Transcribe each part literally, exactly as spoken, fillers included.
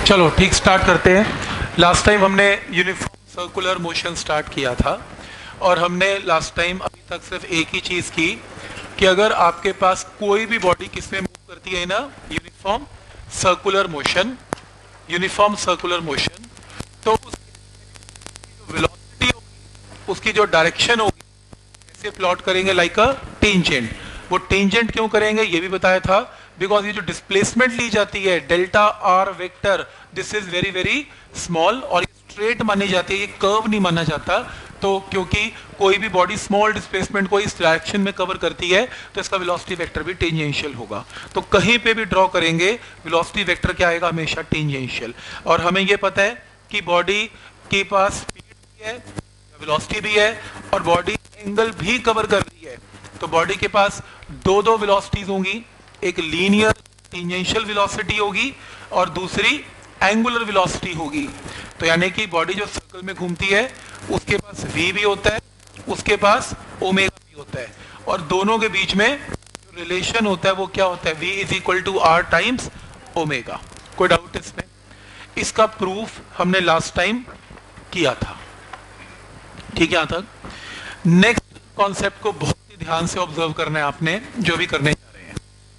चलो ठीक, स्टार्ट करते हैं। लास्ट टाइम हमने यूनिफॉर्म सर्कुलर मोशन स्टार्ट किया था और हमने लास्ट टाइम अभी तक सिर्फ एक ही चीज़ की कि अगर आपके पास कोई भी बॉडी किसमें मूव करती है ना, uniform circular motion, uniform circular motion, तो उसकी वेलोसिटी होगी, उसकी जो डायरेक्शन होगी, कैसे प्लॉट करेंगे, लाइक अ टेंजेंट। वो टेंजेंट क्यों करेंगे ये भी बताया था, बिकॉज ये जो डिस्प्लेसमेंट ली जाती है delta r vector, this is very very small और स्ट्रेट मानी जाती है, ये कर्व नहीं माना जाता। तो क्योंकि कोई भी बॉडी स्मॉल डिस्प्लेसमेंट को इस डायरेक्शन में कवर करती है तो इसका वेलोसिटी वेक्टर भी टेंजेंशियल होगा। तो कहीं पे भी ड्रॉ करेंगे वेलोसिटी वेक्टर क्या आएगा, हमेशा टेंजेंशियल। और हमें ये पता है कि बॉडी के पास स्पीड भी है, वेलोसिटी भी है और बॉडी एंगल भी कवर कर रही है। तो बॉडी के पास दो दो वेलोसिटीज होंगी, एक लीनियर टेंजेंशियल वेलोसिटी होगी और दूसरी एंगुलर वेलोसिटी होगी। तो यानी कि बॉडी जो सर्कल में घूमती है उसके पास v भी होता है, उसके पास ओमेगा भी होता है और दोनों के बीच में जो रिलेशन होता है वो क्या होता है, v is equal to r times omega. कोई डाउट इसमें? इसका प्रूफ हमने लास्ट टाइम किया था। ठीक है, यहां तक। नेक्स्ट कॉन्सेप्ट को बहुत ही ध्यान से ऑब्जर्व करना है आपने, जो भी करने जा रहे हैं।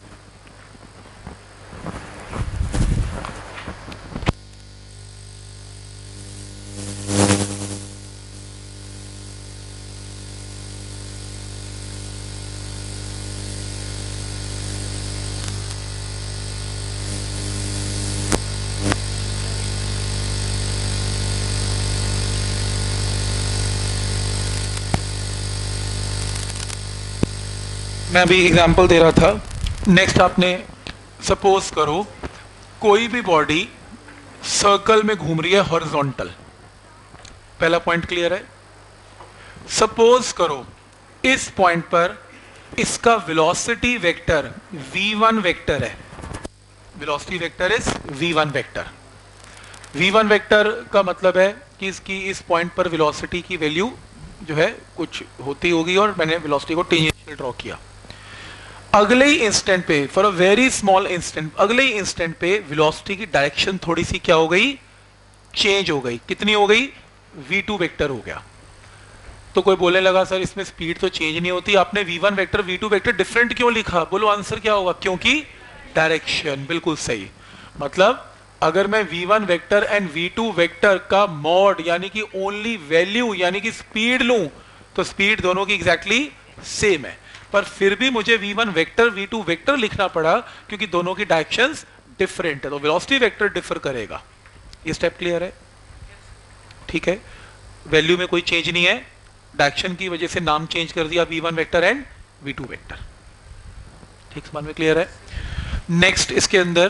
मैं अभी एग्जांपल दे रहा था। नेक्स्ट आपने सपोज करो कोई भी बॉडी सर्कल में घूम रही है हॉरिजॉन्टल। पहला पॉइंट क्लियर है? सपोज करो इस पॉइंट पर इसका velocity vector v one vector है। Velocity vector is v one vector. V one vector का मतलब है कि इसकी इस पॉइंट पर वेलोसिटी की वैल्यू जो है कुछ होती होगी और मैंने वेलोसिटी को टेंजेंशियल ड्रॉ किया। अगले ही इंस्टेंट पे, for a very small instant, अगले ही इंस्टेंट पे वेलोसिटी की डायरेक्शन थोड़ी सी क्या हो गई, चेंज हो गई। कितनी हो गई? वी टू वेक्टर हो गया। तो कोई बोलने लगा सर इसमें स्पीड तो चेंज नहीं होती, आपने v one vector v two vector different क्यों लिखा? बोलो आंसर क्या होगा? क्योंकि डायरेक्शन। बिल्कुल सही। मतलब अगर मैं v one vector and v two vector का मॉड यानी कि ओनली वैल्यू यानी कि स्पीड लूं तो स्पीड दोनों की एग्जैक्टली सेम है, पर फिर भी मुझे v one vector v two vector लिखना पड़ा क्योंकि दोनों की डायरेक्शंस डिफरेंट है, तो वेलोसिटी वेक्टर डिफर करेगा। ये स्टेप क्लियर है? ठीक है। वैल्यू में कोई चेंज नहीं है, डायरेक्शन की वजह से नाम चेंज कर दिया v one vector and v two vector. ठीक, समझ में क्लियर है? नेक्स्ट इसके अंदर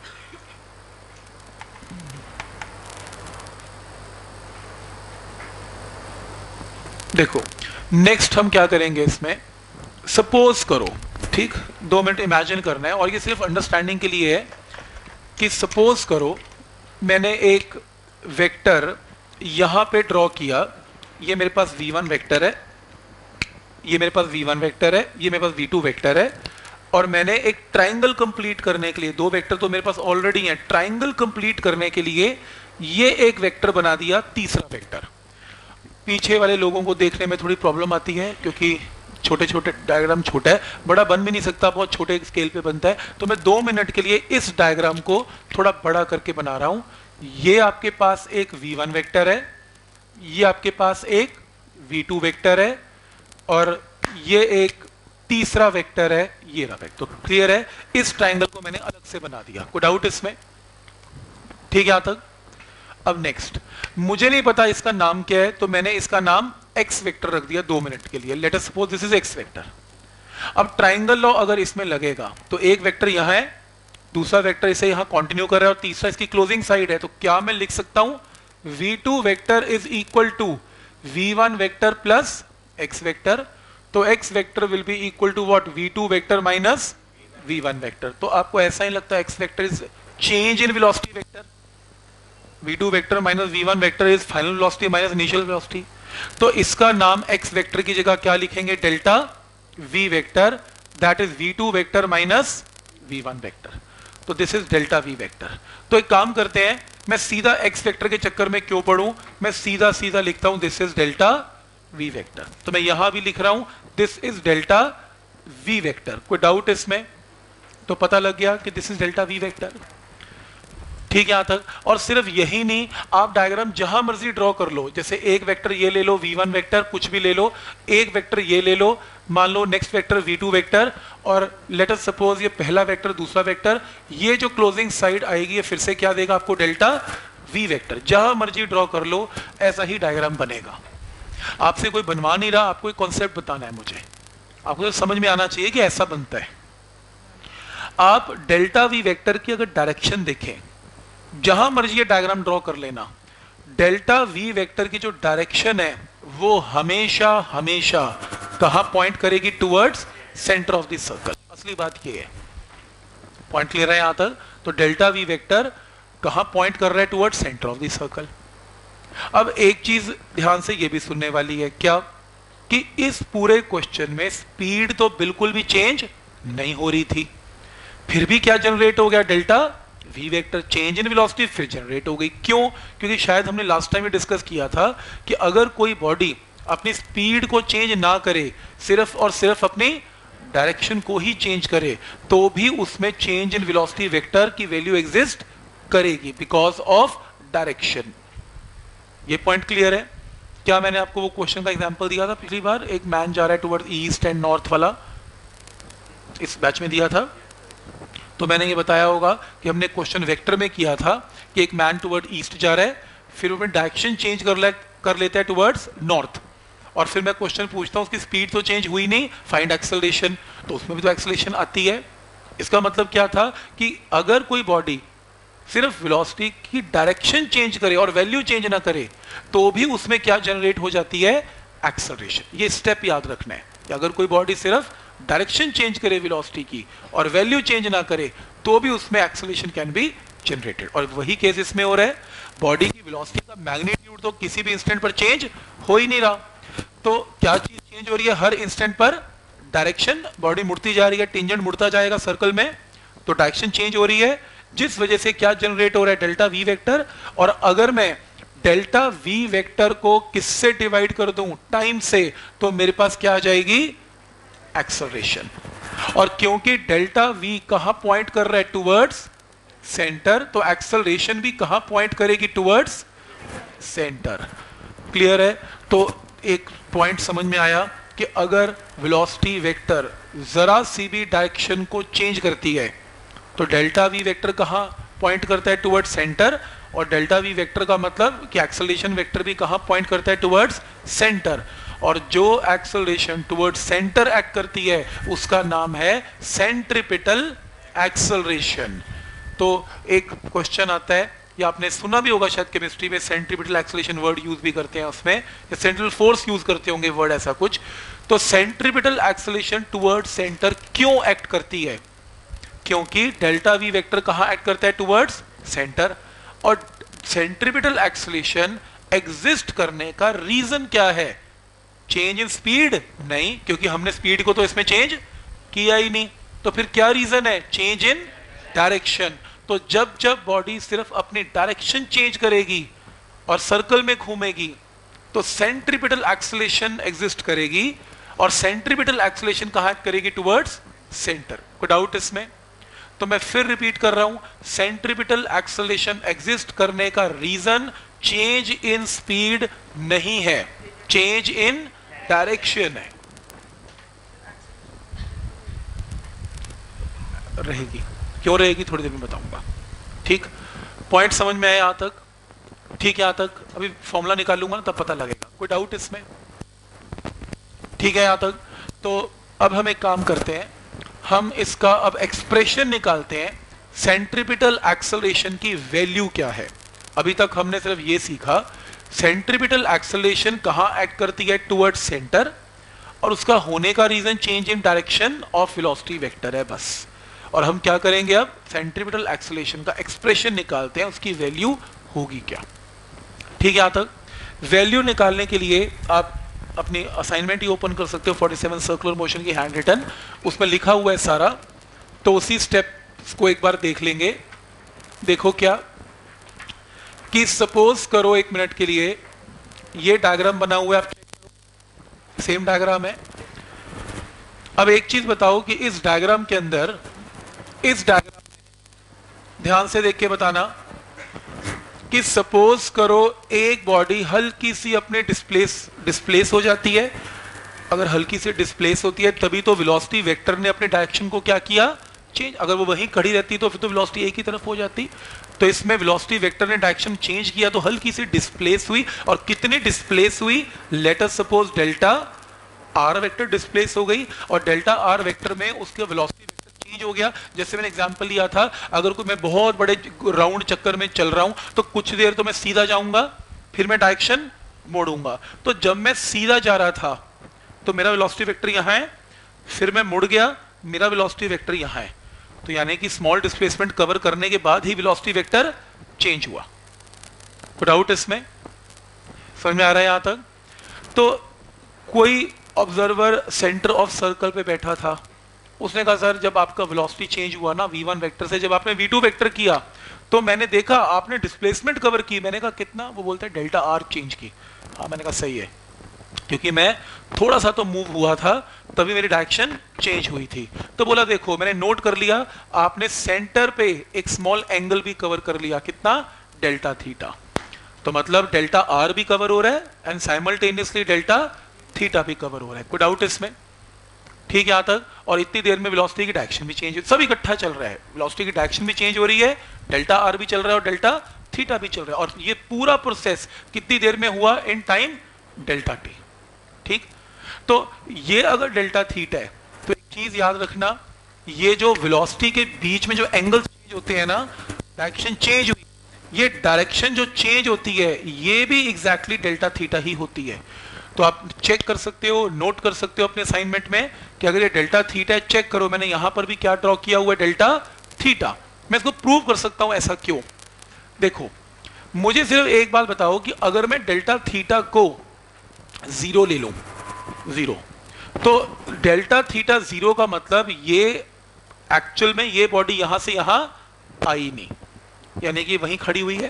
देखो, नेक्स्ट हम क्या करेंगे इसमें, सपोज करो, ठीक, दो मिनट इमेजिन करना है और ये सिर्फ अंडरस्टैंडिंग के लिए है कि सपोज करो मैंने एक वेक्टर यहां पे ड्रॉ किया। ये मेरे पास वी वन वेक्टर है, ये मेरे पास वी वन वेक्टर है, ये मेरे पास वी टू वेक्टर है और मैंने एक ट्राइंगल कंप्लीट करने के लिए, दो वेक्टर तो मेरे पास ऑलरेडी हैं, ट्राइंगल कंप्लीट करने के लिए ये एक वेक्टर बना दिया, तीसरा वेक्टर। पीछे वाले लोगों को देखने में थोड़ी प्रॉब्लम आती है क्योंकि छोटे छोटे डायग्राम छोटा है, बड़ा बन भी नहीं सकता, बहुत छोटे स्केल पे बनता है। तो मैं दो मिनट के लिए इस डायग्राम को थोड़ा बड़ा करके बना रहा हूं। ये आपके पास एक वी वन वेक्टर है, ये आपके पास एक वी टू वेक्टर है और ये एक तीसरा वेक्टर है, ये रहा वेक्टर। तो क्लियर है? इस ट्राइंगल को मैंने अलग से बना दिया। कोई डाउट इसमें? ठीक है यहां तक? अब नेक्स्ट, मुझे नहीं पता इसका नाम क्या है तो मैंने इसका नाम एक्स वेक्टर रख दिया दो मिनट के लिए। Let us suppose this is x vector. अब ट्राइंगल लॉ अगर इसमें लगेगा तो एक वेक्टर यहां है, दूसरा वेक्टर इसे यहां कंटिन्यू कर रहा है और तीसरा इसकी क्लोजिंग साइड है। तो क्या मैं लिख सकता हूं, v two vector is equal to v one vector plus x vector. तो x vector will be equal to what, v two vector minus v one vector. तो आपको ऐसा ही लगता है x vector is change in velocity vector, v two vector minus v one vector is final velocity minus initial velocity. तो इसका नाम x vector की जगह क्या लिखेंगे, delta v vector, that is v two vector minus v one vector. तो this is delta v vector. तो एक काम करते हैं, मैं सीधा एक्स वेक्टर के चक्कर में क्यों पढ़ूं, मैं सीधा सीधा लिखता हूं this is delta v vector. तो मैं यहां भी लिख रहा हूं this is delta v vector. कोई डाउट इसमें? तो पता लग गया कि this is delta v vector. ठीक है यहां तक। और सिर्फ यही नहीं, आप डायग्राम जहां मर्जी ड्रॉ कर लो, जैसे एक वेक्टर ये ले लो वी वन वेक्टर, कुछ भी ले लो, एक वेक्टर ये ले लो, मान लो next vector v two vector, और लेट अस सपोज ये पहला वेक्टर दूसरा वेक्टर, ये जो क्लोजिंग साइड आएगी ये फिर से क्या देगा आपको, डेल्टा वी वेक्टर। जहां मर्जी ड्रॉ कर लो ऐसा ही डायग्राम बनेगा। आपसे कोई बनवा नहीं रहा, आपको एक कॉन्सेप्ट बताना है मुझे, आपको तो समझ में आना चाहिए कि ऐसा बनता है। आप डेल्टा वी वेक्टर की अगर डायरेक्शन देखें, जहां मर्जी ये डायग्राम ड्रॉ कर लेना, डेल्टा वी वेक्टर की जो डायरेक्शन है वो हमेशा हमेशा कहां पॉइंट करेगी, towards centre of the circle. असली बात ये है, पॉइंट क्लियर है यहां तक। तो डेल्टा वी वेक्टर कहां पॉइंट कर रहा है, towards centre of the circle. अब एक चीज ध्यान से ये भी सुनने वाली है, क्या कि इस पूरे क्वेश्चन में स्पीड तो बिल्कुल भी चेंज नहीं हो रही थी, फिर भी क्या जनरेट हो गया, delta v vector. Change in velocity फिर जनरेट हो गई। क्यों? क्योंकि शायद हमने लास्ट टाइम डिस्कस किया था कि अगर कोई बॉडी अपनी स्पीड को चेंज ना करे, सिर्फ और सिर्फ अपनी डायरेक्शन को ही चेंज करे, तो भी उसमें चेंज इन वेलोसिटी वेक्टर की वैल्यू एग्जिस्ट करेगी, बिकॉज ऑफ डायरेक्शन। ये पॉइंट क्लियर है? क्या मैंने आपको वो क्वेश्चन का एग्जांपल दिया था पिछली बार, एक मैन जा रहा है टुवर्ड ईस्ट एंड नॉर्थ वाला, इस बैच में दिया था। तो मैंने ये बताया होगा कि हमने क्वेश्चन वेक्टर में किया था कि एक मैन टुवर्ड ईस्ट जा रहा है, फिर वो डायरेक्शन चेंज कर ले कर लेता है टुवर्ड्स नॉर्थ, और फिर मैं क्वेश्चन पूछता हूँ उसकी स्पीड तो चेंज हुई नहीं, फाइंड एक्सेलरेशन। तो उसमें भी तो एक्सेलरेशन आती है। इसका मतलब क्या था कि अगर कोई बॉडी सिर्फ वेलोसिटी की डायरेक्शन चेंज करे और वैल्यू चेंज ना करे, तो भी उसमें क्या जनरेट हो जाती है, एक्सेलरेशन। ये स्टेप याद रखना है कि अगर कोई बॉडी सिर्फ डायरेक्शन चेंज करे वेलोसिटी की और वैल्यू चेंज ना करे, तो भी उसमें एक्सेलरेशन कैन बी जनरेटेड। और वही केस इसमें हो रहा है, बॉडी की वेलोसिटी का मैग्नीट्यूड तो किसी भी इंस्टेंट पर चेंज हो ही नहीं रहा। तो क्या चीज चेंज हो रही है, हर इंस्टेंट पर डायरेक्शन, बॉडी मुड़ती जा रही है, टेंजेंट मुड़ता जाएगा सर्कल में, तो डायरेक्शन चेंज हो रही है, जिस वजह से क्या जनरेट हो रहा है, डेल्टा वी वेक्टर। और अगर मैं डेल्टा वी वेक्टर को किससे डिवाइड कर दूं, टाइम से, तो मेरे पास क्या आ जाएगी, एक्सेलरेशन। और क्योंकि डेल्टा वी कहां पॉइंट कर रहा है, टुवर्ड्स सेंटर, तो एक्सेलरेशन भी कहां पॉइंट करेगी, टुवर्ड्स सेंटर। क्लियर है? तो एक पॉइंट समझ में आया कि अगर वेलोसिटी वेक्टर जरा सी भी डायरेक्शन को चेंज करती है, तो डेल्टा वी वेक्टर कहां पॉइंट करता है, टुवर्ड्स सेंटर। और डेल्टा वी वेक्टर का मतलब कि एक्सेलरेशन वेक्टर भी कहां पॉइंट करता है, टुवर्ड्स सेंटर। और जो एक्सेलरेशन टुवर्ड्स सेंटर एक्ट करती है उसका नाम है सेंट्रीपिटल एक्सेलरेशन। तो एक क्वेश्चन आता है, या आपने सुना भी होगा शायद केमिस्ट्री में, सेंट्रीपिटल एक्सेलरेशन वर्ड यूज भी करते हैं उसमें, या सेंट्रल फोर्स यूज करते होंगे वर्ड ऐसा कुछ। तो सेंट्रीपिटल एक्सेलरेशन टुवर्ड्स सेंटर क्यों एक्ट करती है, क्योंकि डेल्टा वी वेक्टर कहां एक्ट करता है, टुवर्ड्स सेंटर। और सेंट्रीपिटल एक्सेलरेशन एग्जिस्ट करने का रीजन क्या है, चेंज इन स्पीड नहीं, क्योंकि हमने स्पीड को तो इसमें चेंज किया ही नहीं। तो फिर क्या रीजन है, चेंज इन डायरेक्शन। तो जब जब बॉडी सिर्फ अपनी डायरेक्शन चेंज करेगी और सर्कल में घूमेगी, तो सेंट्रीपिटल एक्सेलरेशन एग्जिस्ट करेगी। और सेंट्रीपिटल एक्सेलरेशन कहां एक्ट करेगी, टुवर्ड्स सेंटर। कोई डाउट इसमें? तो मैं फिर रिपीट कर रहा हूं, सेंट्रीपिटल एक्सेलरेशन एग्जिस्ट करने का रीजन चेंज इन स्पीड नहीं है, चेंज इन डायरेक्शन है। रहेगी, क्यों रहेगी थोड़ी देर में बताऊंगा। ठीक, पॉइंट समझ में आया यहां तक? ठीक है, यहां तक। अभी फॉर्मूला निकालूंगा ना तब पता लगेगा। कोई डाउट इसमें? ठीक है यहां तक। तो अब हम एक काम करते हैं, हम इसका अब एक्सप्रेशन निकालते हैं, सेंट्रीपिटल एक्सेलरेशन की वैल्यू क्या है। अभी तक हमने सिर्फ ये सीखा सेंट्रीपिटल एक्सेलरेशन कहां एक्ट करती है, टुवर्ड्स सेंटर, और उसका होने का reason change in direction of velocity vector है, बस। और हम क्या करेंगे, अब सेंट्रीपिटल एक्सेलरेशन का एक्सप्रेशन निकालते हैं, उसकी वैल्यू होगी क्या। ठीक है, यहां तक। वैल्यू निकालने के लिए आप अपनी असाइनमेंट ही ओपन कर सकते हो, सैंतालीस सर्कुलर मोशन की हैंड रिटन, उसमें लिखा हुआ है सारा। तो उसी स्टेप इसको एक बार देख लेंगे। देखो क्या कि सपोज करो एक मिनट के लिए ये डायग्राम बना हुआ है, आप सेम डायग्राम है। अब एक चीज बताओ कि इस डायग्राम के अंदर, इस डायग्राम ध्यान से देख के बताना कि सपोज करो एक बॉडी हल्की सी अपने डिस्प्लेस डिस्प्लेस हो जाती है। अगर हल्की सी डिस्प्लेस होती है तभी तो वेलोसिटी वेक्टर ने अपने डायरेक्शन को क्या किया, चेंज। अगर वो वहीं खड़ी रहती तो फिर तो वेलोसिटी एक ही तरफ हो जाती। तो इसमें वेलोसिटी वेक्टर ने डायरेक्शन चेंज किया तो हल्की सी डिस्प्लेस हुई। और कितनी डिस्प्लेस हुई, let us suppose delta r vector displace हो गई, और डेल्टा आर वेक्टर में उसके वेलोसिटी वेक्टर चेंज हो गया। जैसे मैंने एग्जांपल लिया था, अगर कोई मैं बहुत बड़े राउंड चक्कर में चल रहा हूं तो कुछ देर तो मैं सीधा जाऊंगा, फिर मैं डायरेक्शन मोड़ूंगा। तो जब मैं सीधा जा रहा था तो मेरा वेलोसिटी वेक्टर यहां है, फिर मैं मुड़ गया, मेरा वेलोसिटी वेक्टर यहां है। तो यानी कि स्मॉल डिस्प्लेसमेंट कवर करने के बाद ही वेलोसिटी वेक्टर चेंज हुआ। कोई डाउट इसमें? समझ में आ रहा है यहां तक? तो कोई ऑब्जर्वर सेंटर ऑफ सर्कल पे बैठा था, उसने कहा सर जब आपका वेलोसिटी चेंज हुआ ना वी वन वेक्टर से जब आपने वी टू वेक्टर किया तो मैंने देखा आपने डिस्प्लेसमेंट कवर की। मैंने कहा कितना? वो बोलते हैं डेल्टा आर चेंज की। हाँ, मैंने कहा सही है, क्योंकि मैं थोड़ा सा तो मूव हुआ था तभी मेरी डायरेक्शन चेंज हुई थी। तो बोला देखो मैंने नोट कर लिया, आपने सेंटर पे एक स्मॉल एंगल भी कवर कर लिया, कितना? Delta theta. तो मतलब डेल्टा आर भी कवर हो रहा है एंड साइमल्टेनियसली डेल्टा थीटा भी कवर हो रहा है। कोई डाउट इसमें? ठीक है यहां तक? और इतनी देर में वेलोसिटी की डायरेक्शन भी चेंज, सब इकट्ठा चल रहा है। वेलोसिटी की डायरेक्शन भी चेंज हो रही है, डेल्टा आर भी चल रहा है और डेल्टा थीटा भी चल रहा है। और ये पूरा प्रोसेस कितनी देर में हुआ? In time delta t. ठीक, तो ये अगर डेल्टा थीटा है तो एक चीज याद रखना, ये जो वेलोसिटी के बीच में जो एंगल चेंज होते हैं ना, डायरेक्शन चेंज हुई, ये डायरेक्शन जो चेंज होती है ये भी एग्जैक्टली डेल्टा थीटा ही होती है। तो आप चेक कर सकते हो, नोट कर सकते हो अपने असाइनमेंट में कि अगर ये डेल्टा थीटा है, चेक करो मैंने यहां पर भी क्या ड्रॉ किया हुआ है, डेल्टा थीटा। मैं इसको प्रूव कर सकता हूं, ऐसा क्यों? देखो मुझे सिर्फ एक बात बताओ कि अगर मैं डेल्टा थीटा को जीरो ले लूं, जीरो, तो डेल्टा थीटा जीरो का मतलब ये एक्चुअल में ये बॉडी यहां से यहां आई नहीं, यानी कि वहीं खड़ी हुई है।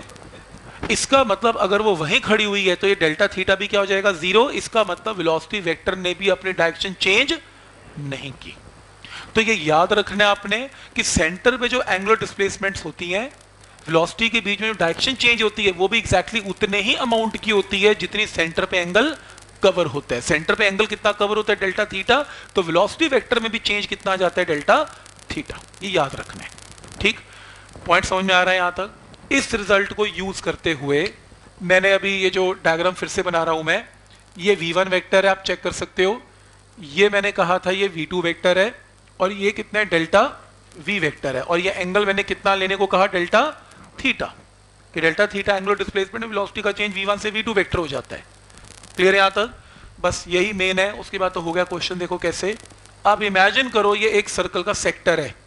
इसका मतलब अगर वो वहीं खड़ी हुई है तो ये डेल्टा थीटा भी क्या हो जाएगा? जीरो। इसका मतलब वेलोसिटी वेक्टर ने भी अपनी डायरेक्शन चेंज नहीं की। तो ये याद रखना है आपने कि सेंटर पे जो एंगुलर डिस्प्लेसमेंट्स होती हैं, वेलोसिटी के बीच में जो डायरेक्शन चेंज होती है वो भी एग्जैक्टली उतने ही अमाउंट की होती है जितनी सेंटर पे एंगल कवर होता है। सेंटर पे एंगल कितना कवर होता है? Delta theta. तो वेलोसिटी वेक्टर में भी चेंज कितना आ जाता है? Delta theta. ये याद रखना है। ठीक, पॉइंट समझ में आ रहा है यहां तक? इस रिजल्ट को यूज करते हुए मैंने अभी ये जो डायग्राम फिर से बना रहा हूं मैं, ये वी वन वेक्टर है, आप चेक कर सकते हो। ये मैंने कहा था ये वी टू वेक्टर है, और ये कितना है? डेल्टा वी वेक्टर है। और ये एंगल मैंने कितना लेने को कहा? Delta theta. कि delta theta angular displacement velocity का चेंज वी वन से वी टू वेक्टर हो जाता है। क्लियर है यहां तक? बस यही मेन है, उसके बाद तो हो गया क्वेश्चन। देखो कैसे, आप इमेजिन करो ये एक सर्कल का सेक्टर है।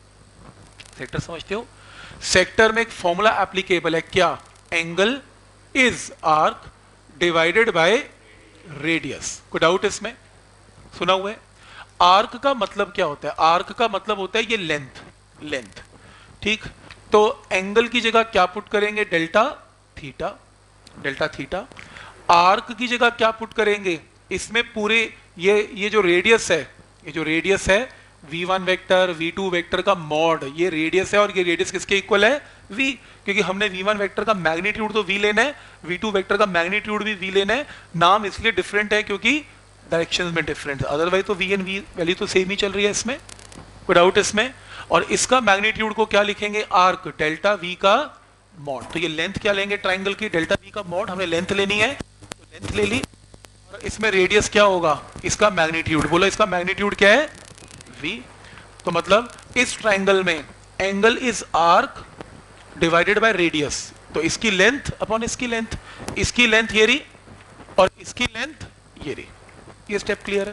सेक्टर समझते हो? सेक्टर में एक फॉर्मूला एप्लीकेबल है, क्या? Angle is arc divided by radius. कोई डाउट इसमें? सुना हुआ है? आर्क का मतलब क्या होता है? आर्क का मतलब होता है ये लेंथ, लेंथ। ठीक, तो एंगल की जगह क्या पुट करेंगे? Delta theta, delta theta. Arc की जगह क्या पुट करेंगे? इसमें पूरे ये ये जो रेडियस है, ये जो रेडियस है v one vector v two vector का मॉड, ये रेडियस है, और ये रेडियस किसके इक्वल है? v, क्योंकि हमने वी वन वेक्टर का मैग्नीट्यूड तो v लेना है, वी टू वेक्टर का मैग्नीट्यूड भी v लेना है। नाम इसलिए डिफरेंट है क्योंकि डायरेक्शंस में डिफरेंट है, अदरवाइज तो v एंड v वैल्यू तो सेम ही चल रही है इसमें। कोई डाउट इसमें? और इसका मैग्नीट्यूड को क्या लिखेंगे? आर्क, डेल्टा v का मॉड। तो ये लेंथ क्या लेंगे ट्राइंगल की? डेल्टा v का मॉड। हमने लेंथ लेनी है तो लेंथ ले ली, और इसमें रेडियस क्या होगा? इसका मैग्नीट्यूड। बोलो इसका मैग्नीट्यूड क्या है? v। तो मतलब इस ट्राइंगल में angle is arc divided by radius, तो इसकी लेंथ अपॉन इसकी लेंथ, इसकी लेंथ ये रही और इसकी लेंथ ये रही। ये स्टेप क्लियर है?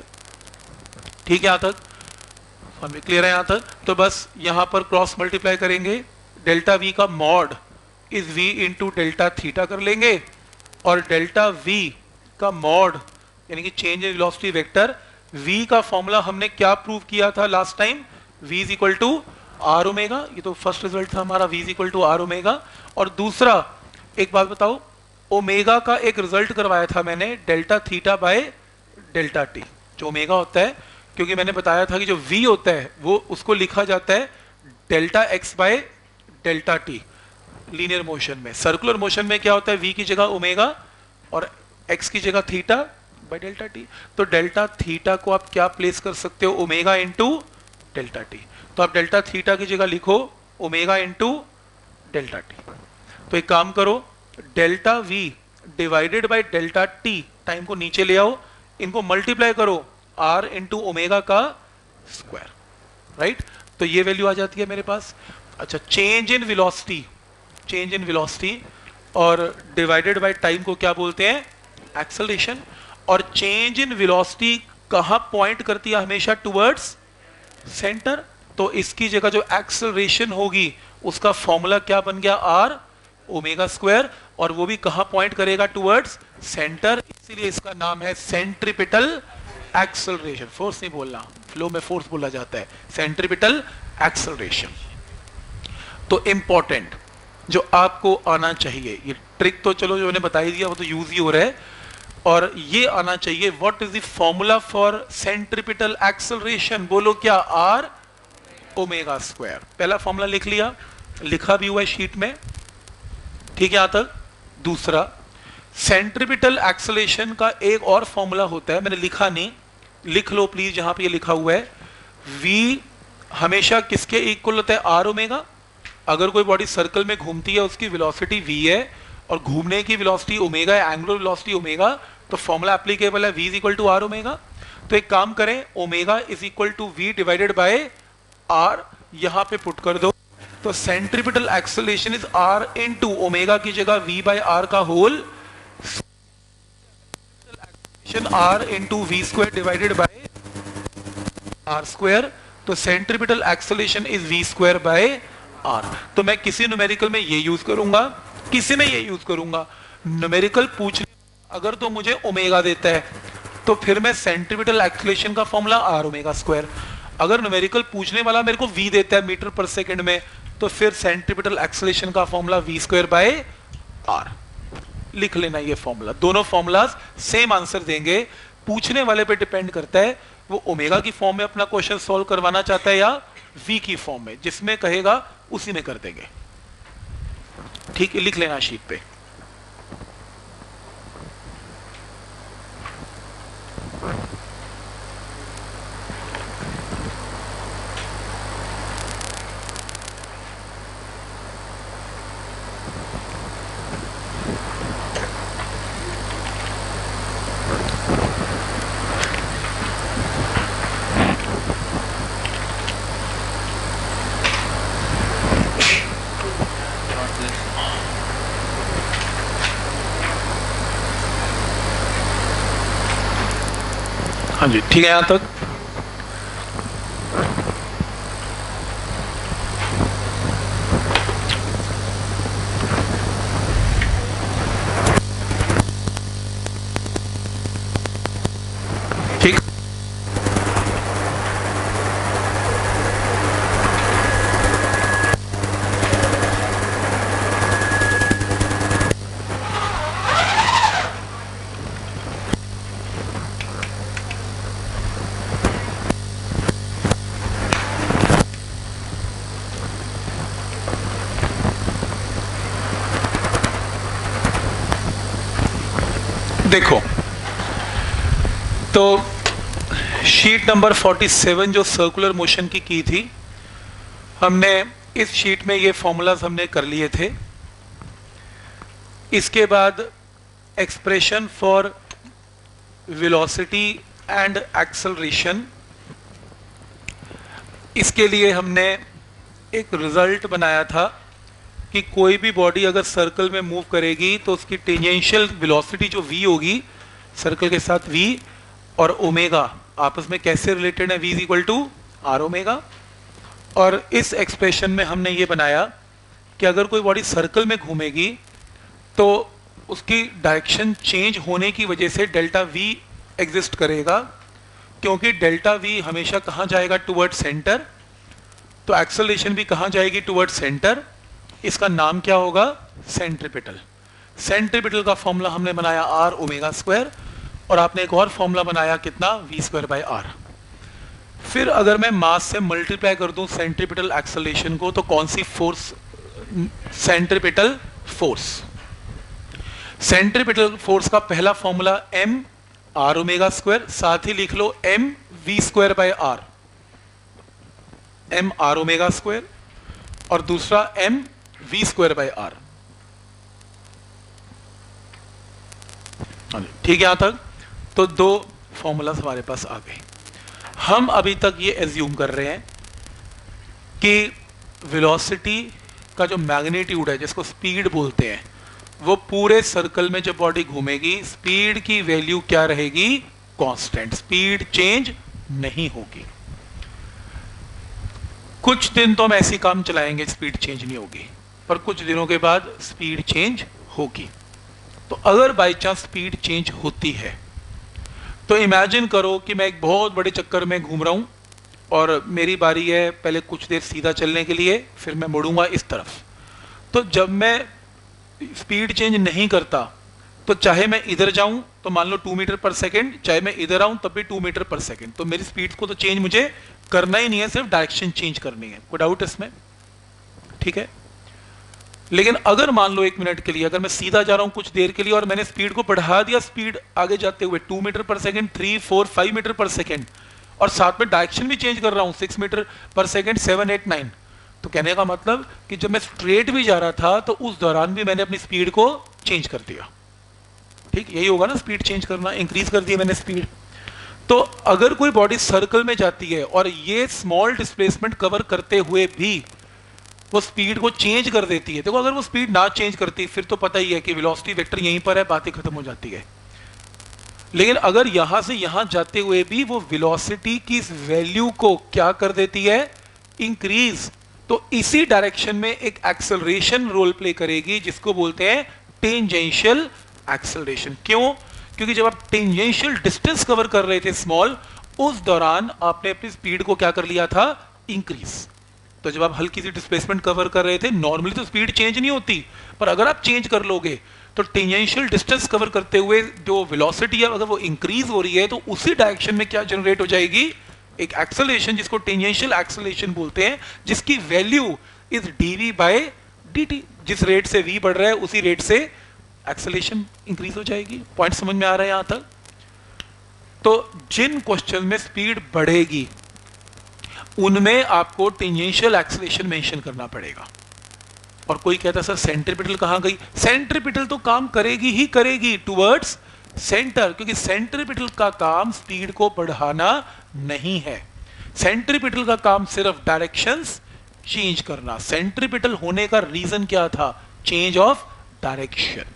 ठीक है यहां तक? हमें क्लियर है यहां तक? तो बस यहां पर क्रॉस मल्टीप्लाई करेंगे, डेल्टा v का mod is v into delta theta कर लेंगे, और डेल्टा v का मॉड यानी कि change in velocity vector, v का फॉर्मूला हमने क्या प्रूव किया था last time? v is equal to r omega, ये तो फर्स्ट रिजल्ट था हमारा, v is equal to r omega. और दूसरा एक बात बताओ, ओमेगा का एक रिजल्ट करवाया था मैंने delta theta by delta t, जो ओमेगा होता है, क्योंकि मैंने बताया था कि जो v होता है वो उसको लिखा जाता है delta x by delta t linear motion में। सर्कुलर मोशन में क्या होता है, v की जगह ओमेगा और x की जगह थीटा बाय डेल्टा टी। तो डेल्टा थीटा को आप क्या प्लेस कर सकते हो, ओमेगा इंटू डेल्टा टी। तो आप डेल्टा थीटा की जगह लिखो ओमेगा इंटू डेल्टा टी। तो एक काम करो, delta v divided by delta t, time को नीचे ले आओ, इनको मल्टीप्लाई करो r इंटू ओमेगा का स्क्वायर, राइट। तो ये वैल्यू आ जाती है मेरे पास। अच्छा, change in velocity, change in velocity और डिवाइडेड बाय टाइम को क्या बोलते हैं, एक्सेलरेशन। और चेंज इन वेलोसिटी कहां पॉइंट करती है, हमेशा टुवर्ड्स सेंटर। तो इसकी जगह जो एक्सेलरेशन होगी उसका फॉर्मूला क्या बन गया, आर ओमेगा स्क्वायर, और वो भी कहां पॉइंट करेगा, टुवर्ड्स सेंटर। इसीलिए इसका नाम है सेंट्रीपिटल एक्सेलरेशन। फोर्स नहीं बोलना, फ्लो में फोर्स बोला जाता है, सेंट्रीपिटल एक्सेलरेशन। तो इंपॉर्टेंट जो आपको आना चाहिए, ये ट्रिक तो चलो जो मैंने बताई दिया वो तो यूज ही हो रहा है, और ये आना चाहिए, what is the formula for centripetal acceleration, बोलो क्या, आर ओमेगा स्क्वायर। पहला फॉर्मूला लिख लिया, लिखा भी हुआ है शीट में, ठीक है यहां तक। दूसरा, सेंट्रीपिटल एक्सेलरेशन का एक और फॉर्मूला होता है, मैंने लिखा नहीं, लिख लो प्लीज, जहां पे ये लिखा हुआ है, v हमेशा किसके इक्वल होता है, आर ओमेगा। अगर कोई बॉडी सर्कल में घूमती है उसकी वेलोसिटी v है और घूमने की वेलोसिटी ओमेगा है, एंगुलर वेलोसिटी ओमेगा, तो फॉर्मूला एप्लीकेबल है v is equal to r omega. तो एक काम करें, omega is equal to v divided by r, यहां पे पुट कर दो। तो centripetal acceleration is r into omega की जगह v बाय आर का whole r into v square divided by r square. तो centripetal acceleration is v square by r. तो मैं किसी न्यूमेरिकल में ये यूज करूंगा, किसी में ये यूज करूंगा। न्यूमेरिकल पूछने अगर तो मुझे ओमेगा देता है तो फिर मैं सेंट्रीपिटल एक्सेलरेशन का फॉर्मूला आर ओमेगा स्क्वायर। अगर न्यूमेरिकल पूछने वाला मेरे को वी देता है मीटर पर सेकंड में, तो फिर सेंट्रीपिटल एक्सेलरेशन का formula v square by r. लिख लेना ये फॉर्मूला, दोनों फॉर्मूलाज सेम आंसर देंगे। पूछने वाले पे डिपेंड करता है वो ओमेगा की फॉर्म में अपना क्वेश्चन सॉल्व करवाना चाहता है या वी की फॉर्म में, जिसमें कहेगा उसी में कर देंगे। ठीक है, लिख लेना शीट पे। हाँ जी, ठीक है यहां तक। ठीक, देखो तो शीट नंबर सैंतालीस जो सर्कुलर मोशन की की थी, हमने इस शीट में ये फॉर्मूलाज हमने कर लिए थे। इसके बाद expression for velocity and acceleration, इसके लिए हमने एक रिजल्ट बनाया था कि कोई भी बॉडी अगर सर्कल में मूव करेगी तो उसकी टेंजेंशियल वेलोसिटी जो v होगी, सर्कल के साथ v और ओमेगा आपस में कैसे रिलेटेड है, v is equal to r omega. और इस एक्सप्रेशन में हमने ये बनाया कि अगर कोई बॉडी सर्कल में घूमेगी तो उसकी डायरेक्शन चेंज होने की वजह से डेल्टा v एग्जिस्ट करेगा, क्योंकि डेल्टा v हमेशा कहाँ जाएगा, टुवर्ड सेंटर। तो एक्सेलरेशन भी कहाँ जाएगी? Toward centre. इसका नाम क्या होगा? सेंट्रीपिटल। सेंट्रीपिटल का फॉर्मूला हमने बनाया आर ओमेगा स्क्वायर, और आपने एक और फॉर्मूला बनाया कितना? V square by r. फिर अगर मैं मास से मल्टीप्लाई कर दूं सेंट्रीपिटल एक्सेलरेशन को, तो कौन सी force? Centripetal force. Centripetal force का पहला formula m are omega square, साथ ही लिख लो m v square by r, m are omega square, और दूसरा m v square by r. ठीक है यहां तक? तो दो फॉर्मूलास हमारे पास आ गए। हम अभी तक ये एज्यूम कर रहे हैं कि वेलोसिटी का जो मैग्नीट्यूड है, जिसको स्पीड बोलते हैं, वो पूरे सर्कल में जब बॉडी घूमेगी, स्पीड की वैल्यू क्या रहेगी? कांस्टेंट। स्पीड चेंज नहीं होगी। कुछ दिन तो हम ऐसी काम चलाएंगे स्पीड चेंज नहीं होगी, पर कुछ दिनों के बाद स्पीड चेंज होगी। तो अगर बाय चांस स्पीड चेंज होती है, तो इमेजिन करो कि मैं एक बहुत बड़े चक्कर में घूम रहा हूं और मेरी बारी है पहले कुछ देर सीधा चलने के लिए, फिर मैं मुड़ूंगा इस तरफ। तो जब मैं स्पीड चेंज नहीं करता, तो चाहे मैं इधर जाऊं तो मान लो टू मीटर पर सेकेंड, चाहे मैं इधर आऊं तब भी टू मीटर पर सेकेंड, तो मेरी स्पीड को तो चेंज मुझे करना ही नहीं है, सिर्फ डायरेक्शन चेंज करनी है। कोई डाउट इसमें? ठीक है। लेकिन अगर मान लो एक मिनट के लिए अगर मैं सीधा जा रहा हूं कुछ देर के लिए और मैंने स्पीड को बढ़ा दिया, स्पीड आगे जाते हुए two metre per second, three four five metre per second, और साथ में डायरेक्शन भी चेंज कर रहा हूं six metre per second, seven eight nine, तो कहने का मतलब कि जब मैं स्ट्रेट भी जा रहा था तो उस दौरान भी मैंने अपनी स्पीड को चेंज कर दिया। ठीक, यही होगा ना स्पीड चेंज करना, इंक्रीज कर दिया मैंने स्पीड। तो अगर कोई बॉडी सर्कल में जाती है और ये स्मॉल डिस्प्लेसमेंट कवर करते हुए भी वो स्पीड को चेंज कर देती है, देखो अगर वो स्पीड ना चेंज करती फिर तो पता ही है कि वेलोसिटी वेक्टर यहीं पर है, बातें खत्म हो जाती है। लेकिन अगर यहां से यहां जाते हुए भी वो वेलोसिटी की वैल्यू को क्या कर देती है? इंक्रीज, तो इसी डायरेक्शन में एक एक्सेलरेशन रोल प्ले करेगी, जिसको बोलते हैं टेंजेंशियल एक्सेलरेशन। क्यों? क्योंकि जब आप टेंजेंशियल डिस्टेंस कवर कर रहे थे स्मॉल, उस दौरान आपने अपनी स्पीड को क्या कर लिया था? इंक्रीज। तो जब आप हल्की सी डिस्प्लेसमेंट कवर कर रहे थे, नॉर्मली तो स्पीड चेंज नहीं होती, पर अगर आप चेंज कर लोगे तो टेंजेंशियल डिस्टेंस कवर करते हुए जो वेलोसिटी है अगर वो इंक्रीज हो रही है, तो उसी डायरेक्शन में क्या जनरेट हो जाएगी? एक एक्सेलरेशन, जिसको टेंजेंशियल एक्सेलरेशन बोलते हैं, जिसकी value is dv by dt. जिस रेट से v बढ़ रहा है उसी रेट से एक्सेलरेशन इंक्रीज हो जाएगी। पॉइंट समझ में आ रहा है यहां तक? तो जिन क्वेश्चन में स्पीड बढ़ेगी उनमें आपको टेंजेंशियल एक्सेलरेशन मेंशन करना पड़ेगा। और कोई कहता सर सेंट्रीपिटल कहां गई? सेंट्रीपिटल तो काम करेगी ही करेगी टुवर्ड्स सेंटर, क्योंकि सेंट्रीपिटल का काम स्पीड को बढ़ाना नहीं है। सेंट्रीपिटल का काम सिर्फ डायरेक्शंस चेंज करना। सेंट्रीपिटल होने का रीजन क्या था? Change of direction.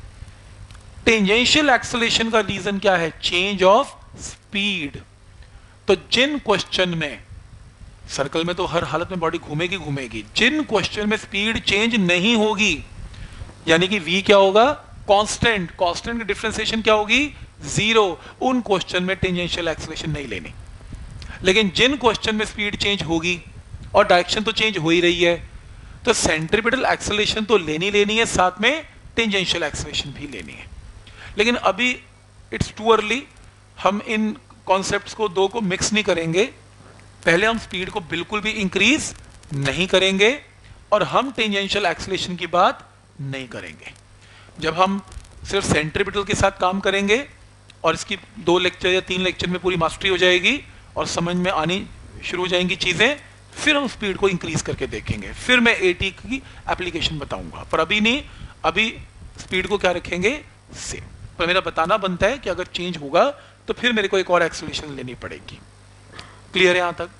Tangential acceleration का रीजन क्या है? Change of speed. तो जिन क्वेश्चन में सर्कल में तो हर हालत में बॉडी घूमेगी घूमेगी, जिन क्वेश्चन में स्पीड चेंज नहीं होगी, यानी कि v क्या होगा? कांस्टेंट। कांस्टेंट की डिफरेंशिएशन क्या होगी? जीरो। उन क्वेश्चन में टेंजेंशियल एक्सेलरेशन नहीं लेनी। लेकिन जिन क्वेश्चन में स्पीड चेंज होगी और डायरेक्शन तो चेंज हो ही रही है, तो सेंट्रीपिटल एक्सेलरेशन तो लेनी लेनी है, साथ में टेंजेंशियल एक्सेलरेशन भी लेनी है। लेकिन अभी इट्स टू अर्ली, हम इन कॉन्सेप्ट्स को दो को मिक्स नहीं करेंगे। पहले हम स्पीड को बिल्कुल भी इंक्रीज नहीं करेंगे और हम टेंजेंशियल एक्सेलरेशन की बात नहीं करेंगे। जब हम सिर्फ सेंट्रीपिटल के साथ काम करेंगे और इसकी दो लेक्चर या तीन लेक्चर में पूरी मास्टरी हो जाएगी और समझ में आनी शुरू हो जाएंगी चीजें, फिर हम स्पीड को इंक्रीज करके देखेंगे, फिर मैं एटी की एप्लीकेशन बताऊंगा। पर अभी नहीं, अभी स्पीड को क्या रखेंगे? सेम। पर मेरा बताना बनता है कि अगर चेंज होगा तो फिर मेरे को एक और एक्सेलरेशन लेनी पड़ेगी। क्लियर है यहां तक?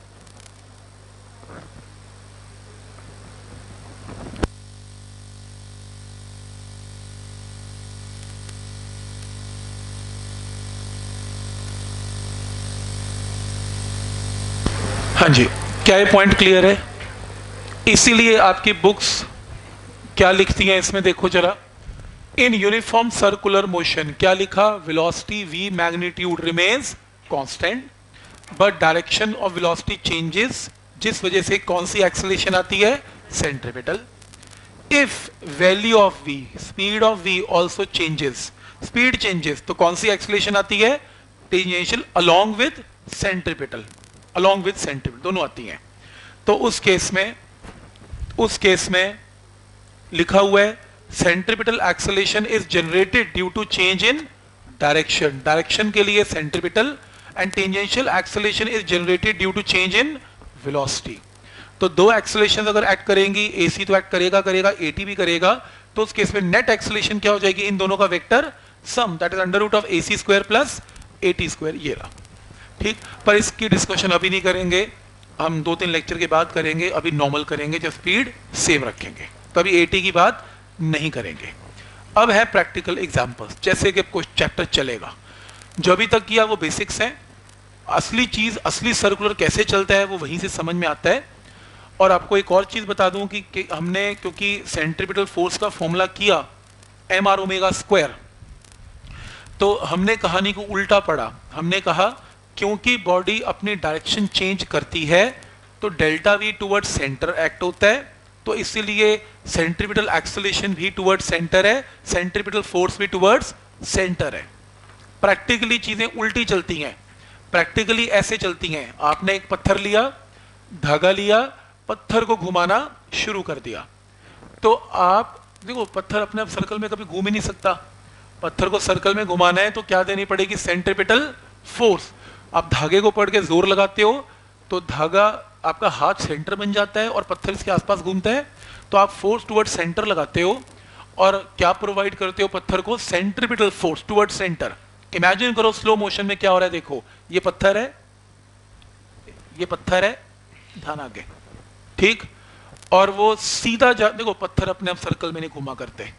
हाँ जी, क्या ये पॉइंट क्लियर है? इसीलिए आपकी बुक्स क्या लिखती हैं इसमें देखो जरा। इन यूनिफॉर्म सर्कुलर मोशन क्या लिखा? Velocity v magnitude remains constant but direction of velocity changes जिस वजह से कौन सी एक्सेलरेशन आती है, centripetal. If value of v, speed of v also changes, speed changes, तो कौन सी एक्सेलरेशन आती है, tangential along with centripetal, along with centripetal दोनों आती हैं। तो उस केस में उस केस में लिखा हुआ है centripetal acceleration is generated due to change in direction, direction के लिए centripetal, and tangential acceleration is generated due to change in velocity. तो दो एक्सेलरेशन अगर एक्ट करेंगी, एसी तो एक्ट करेगा करेगा एटी भी करेगा, तो उस केस में नेट एक्सेलरेशन क्या हो जाएगी, इन दोनों का vector sum, that is under root of AC square plus AT square, ये रहा। ठीक, पर इसकी डिस्कशन अभी नहीं करेंगे, हम दो तीन लेक्चर के बाद करेंगे, अभी नॉर्मल करेंगे जब स्पीड सेम रखेंगे, तभी एटी की बात नहीं करेंगे। अब है प्रैक्टिकल एग्जांपल्स, जैसे कि कुछ चैप्टर चलेगा, जो अभी तक किया वो बेसिक्स है, असली चीज, असली सर्कुलर कैसे चलता है वो वहीं से समझ में आता है। और आपको एक और चीज बता दूं कि, कि हमने क्योंकि सेंट्रीपिटल फोर्स का फॉर्मूला किया एम आर ओमेगा स्क्वायर, तो हमने कहानी को उल्टा पढ़ा, हमने कहा क्योंकि बॉडी अपनी डायरेक्शन चेंज करती है तो delta V towards center act होता है, तो इसीलिए सेंट्रीपिटल एक्सेलरेशन भी टुवर्ड्स सेंटर है, सेंट्रीपिटल फोर्स भी टुवर्ड्स सेंटर है। प्रैक्टिकली चीजें उल्टी चलती हैं, प्रैक्टिकली ऐसे चलती हैं, आपने एक पत्थर लिया, धागा लिया, पत्थर को घुमाना शुरू कर दिया, तो आप देखो पत्थर अपने सर्कल में कभी घूम ही नहीं सकता, पत्थर को सर्कल में घुमाना है तो क्या देनी पड़ेगी, सेंट्रीपिटल फोर्स। आप धागे को पकड़ के जोर लगाते हो तो धागा आपका हाथ सेंटर बन जाता है और पत्थर इसके आसपास घूमता है, तो आप फोर्स टुवर्ड सेंटर लगाते हो और क्या प्रोवाइड करते हो पत्थर को, centripetal force toward center. Imagine करो स्लो मोशन में क्या हो रहा है, देखो ये पत्थर है, ये पत्थर है, ध्यान आगे, ठीक, और वो सीधा जा, देखो पत्थर अपने आप सर्कल में नहीं घुमा करते,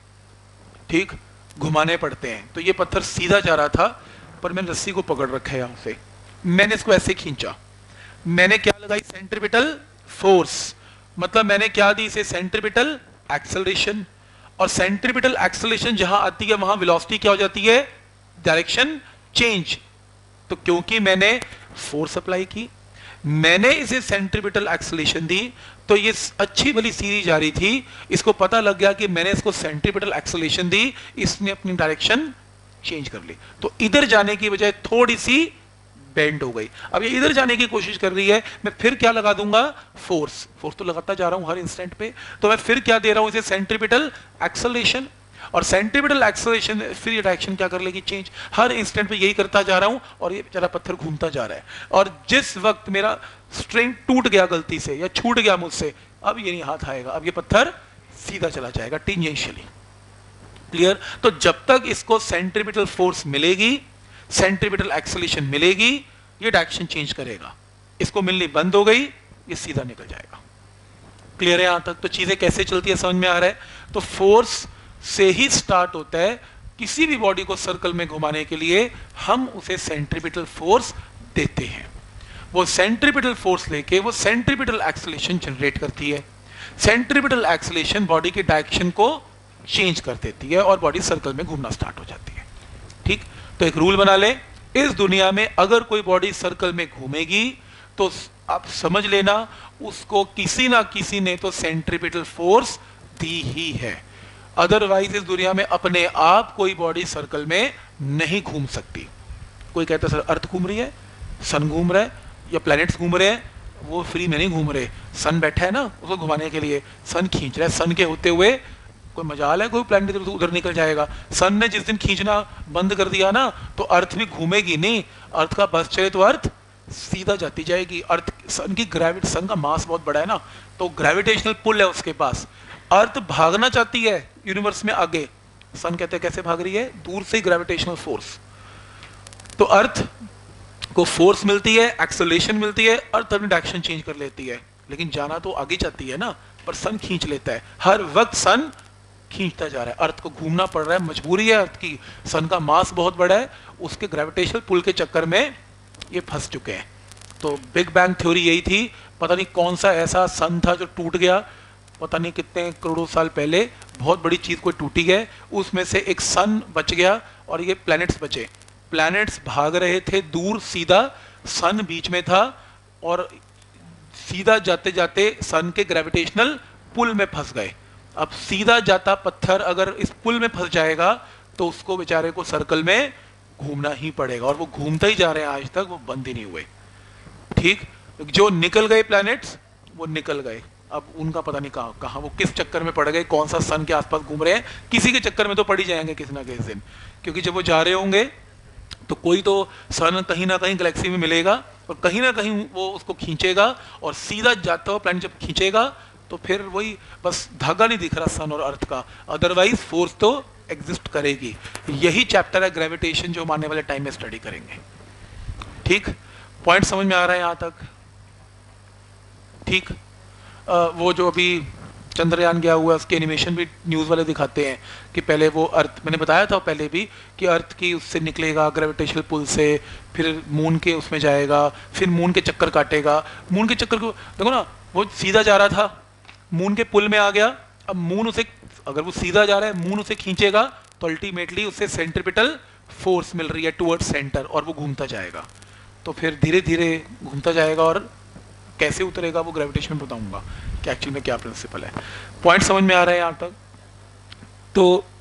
ठीक, घुमाने पड़ते हैं, तो ये पत्थर सीधा जा रहा था पर मैंने रस्सी को पकड़ रखा है यहां से, मैंने इसको ऐसे खींचा, मैंने क्या लगाई, सेंट्रीपिटल फोर्स, मतलब मैंने क्या दी इसे, सेंट्रीपिटल एक्सेलरेशन, और सेंट्रीपिटल एक्सेलरेशन जहां आती है वहां वेलोसिटी क्या हो जाती है, डायरेक्शन चेंज। तो क्योंकि मैंने फोर्स अप्लाई की, मैंने इसे सेंट्रीपिटल एक्सेलरेशन दी, तो ये अच्छी भली सीधी जा रही थी, इसको पता लग गया कि मैंने इसको सेंट्रीपिटल एक्सेलरेशन दी, इसने अपनी डायरेक्शन चेंज कर ली, तो इधर जाने की बजाय थोड़ी सी बेंड हो गई। अब ये इधर जाने की कोशिश कर रही है, मैं फिर क्या लगा दूंगा, फोर्स, फोर्स तो लगाता जा रहा हूं हर इंस्टेंट पे, तो मैं फिर क्या दे रहा हूं इसे, सेंट्रीपिटल एक्सेलरेशन, और सेंट्रीपिटल एक्सेलरेशन फिर ये डायरेक्शन क्या कर लेगी, चेंज, हर इंस्टेंट पे यही करता जा रहा हूं और ये बेचारा पत्थर घूमता जा रहा है, और जिस वक्त मेरा स्ट्रिंग टूट गया गलती से या छूट गया मुझसे, अब ये नहीं हाथ आएगा, अब ये पत्थर सीधा चला जाएगा टेंजेंशियली, क्लियर। तो जब तक इसको सेंट्रीपिटल फोर्स मिलेगी, सेंट्रीपिटल एक्सेलरेशन मिलेगी, ये डायरेक्शन चेंज करेगा, इसको मिलनी बंद हो गई, ये सीधा निकल जाएगा, क्लियर है यहां तक। तो चीजें कैसे चलती है समझ में आ रहा है। तो फोर्स से ही स्टार्ट होता है, किसी भी बॉडी को सर्कल में घुमाने के लिए हम उसे सेंट्रीपिटल फोर्स देते हैं, वो सेंट्रीपिटल फोर्स लेके वो सेंट्रीपिटल एक्सेलरेशन जनरेट करती है, सेंट्रीपिटल एक्सेलरेशन बॉडी की डायरेक्शन को चेंज कर देती है और बॉडी सर्कल में घूमना स्टार्ट हो जाती है, ठीक। तो एक रूल बना ले, इस दुनिया में अगर कोई बॉडी सर्कल में घूमेगी तो आप समझ लेना उसको किसी ना किसी ने तो सेंट्रीपिटल फोर्स दी ही है, अदरवाइज इस दुनिया में अपने आप कोई बॉडी सर्कल में नहीं घूम सकती। कोई कहता है सर अर्थ घूम रही है, सन घूम रहा है या प्लैनेट्स घूम रहे हैं, वो फ्री में नहीं घूम रहे, सन बैठा है ना उसको घुमाने के लिए, सन खींच रहा है, सन के होते हुए कोई मजाल है कोई प्लैनेट उधर निकल जाएगा। सन ने जिस दिन खींचना बंद कर दिया ना तो अर्थ भी घूमेगी नहीं, अर्थ का बस चले तो अर्थ सीधा जाती जाएगी। अर्थ सन की ग्रेविटी, सन का मास बहुत बड़ा है ना, तो ग्रेविटेशनल पुल है उसके पास, अर्थ भागना चाहती है यूनिवर्स में आगे, सन कहते हैं कैसे भाग रही है, दूर से ग्रेविटेशनल फोर्स, तो अर्थ को फोर्स मिलती है, एक्सेलरेशन मिलती है, अर्थ अपनी डायरेक्शन चेंज कर लेती है, लेकिन जाना तो आगे चाहती है ना, पर सन खींच लेता है, हर वक्त सन खींचता जा रहा है, अर्थ को घूमना पड़ रहा है, मजबूरी है अर्थ की, सन का मास बहुत बड़ा है, उसके ग्रेविटेशनल पुल के चक्कर में ये फंस चुके हैं। तो बिग बैंग थ्योरी यही थी, पता नहीं कौन सा ऐसा सन था जो टूट गया, पता नहीं कितने करोड़ों साल पहले बहुत बड़ी चीज कोई टूटी है, उसमें से एक सन बच गया और ये प्लैनेट्स बचे। प्लैनेट्स भाग रहे थे दूर सीधा, सन बीच में था और सीधा जाते जाते सन के ग्रेविटेशनल पुल में फंस गए। अब सीधा जाता पत्थर अगर इस पुल में फंस जाएगा तो उसको बेचारे को सर्कल में घूमना ही पड़ेगा, और वो घूमते ही जा रहे हैं आज तक, वो बंद ही नहीं हुए। ठीक, जो निकल गए प्लैनेट्स वो निकल गए, अब उनका पता नहीं कहाँ कहाँ वो किस चक्कर में पड़ गए, कौन सा सन के आसपास घूम रहे हैं, किसी के चक्कर में तो पड़ ही जाएंगे किसी ना किसी दिन, क्योंकि जब वो जा रहे होंगे तो कोई तो सन कहीं ना कहीं गैलेक्सी में मिलेगा और कहीं ना कहीं वो उसको खींचेगा, और सीधा जाता हुआ प्लैनेट जब खींचेगा तो फिर वही बस धागा नहीं दिख रहा सन और अर्थ का, अदरवाइज फोर्स तो एग्जिस्ट करेगी। यही चैप्टर है ग्रेविटेशन जो हम आने वाले टाइम में स्टडी करेंगे। ठीक, पॉइंट समझ में आ रहा है यहाँ तक? ठीक, आ, वो जो अभी चंद्रयान गया हुआ है उसके एनिमेशन भी न्यूज़ वाले दिखाते हैं कि पहले वो अर्थ, मैंने बताया था पहले भी कि अर्थ की उससे निकलेगा ग्रेविटेशनल पुल से, फिर मून के उसमें जाएगा, फिर मून के चक्कर काटेगा, मून के चक्कर को देखो ना, वो सीधा जा रहा था, मून के पुल में आ गया, अब मून उसे, अगर वो सीधा जा रहा है मून उसे खींचेगा तो अल्टीमेटली उसे सेंट्रिपिटल फोर्स मिल रही है टुवर्ड्स सेंटर, और वो घूमता जाएगा, तो फिर धीरे धीरे घूमता जाएगा, और कैसे उतरेगा वो ग्रेविटेशन में बताऊंगा कि एक्चुअली में क्या प्रिंसिपल है। पॉइंट समझ में आ रहा है यहाँ तक? तो